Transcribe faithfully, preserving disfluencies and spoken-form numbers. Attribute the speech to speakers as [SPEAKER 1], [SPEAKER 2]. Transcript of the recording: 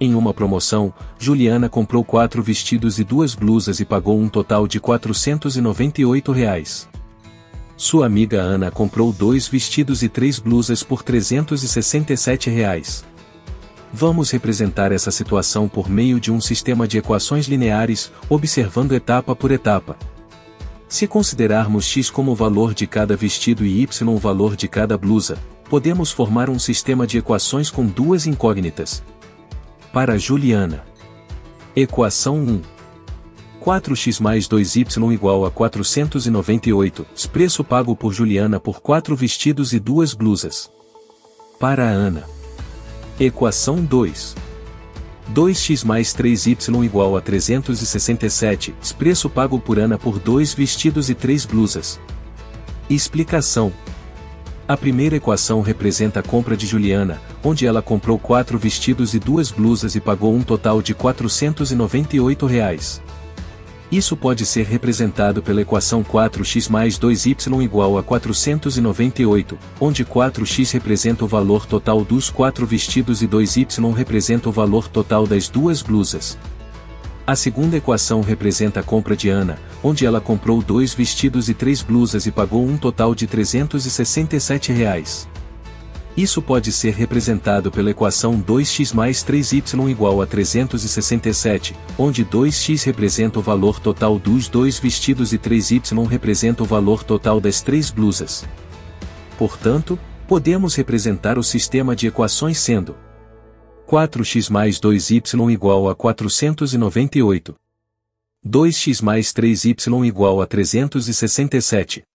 [SPEAKER 1] Em uma promoção, Juliana comprou quatro vestidos e duas blusas e pagou um total de quatrocentos e noventa e oito reais. Sua amiga Ana comprou dois vestidos e três blusas por trezentos e sessenta e sete reais. Vamos representar essa situação por meio de um sistema de equações lineares, observando etapa por etapa. Se considerarmos x como o valor de cada vestido e y o valor de cada blusa, podemos formar um sistema de equações com duas incógnitas. Para Juliana. Equação um. quatro x mais dois y igual a quatrocentos e noventa e oito, preço pago por Juliana por quatro vestidos e duas blusas. Para Ana. Equação dois. dois x mais três y igual a trezentos e sessenta e sete, preço pago por Ana por dois vestidos e três blusas. Explicação. A primeira equação representa a compra de Juliana, onde ela comprou quatro vestidos e duas blusas e pagou um total de quatrocentos e noventa e oito reais. Isso pode ser representado pela equação quatro x mais dois y igual a quatrocentos e noventa e oito, onde quatro x representa o valor total dos quatro vestidos e dois y representa o valor total das duas blusas. A segunda equação representa a compra de Ana, onde ela comprou dois vestidos e três blusas e pagou um total de trezentos e sessenta e sete reais. Isso pode ser representado pela equação dois x mais três y igual a trezentos e sessenta e sete, onde dois x representa o valor total dos dois vestidos e três y representa o valor total das três blusas. Portanto, podemos representar o sistema de equações sendo quatro x mais dois y igual a quatrocentos e noventa e oito, dois x mais três y igual a trezentos e sessenta e sete,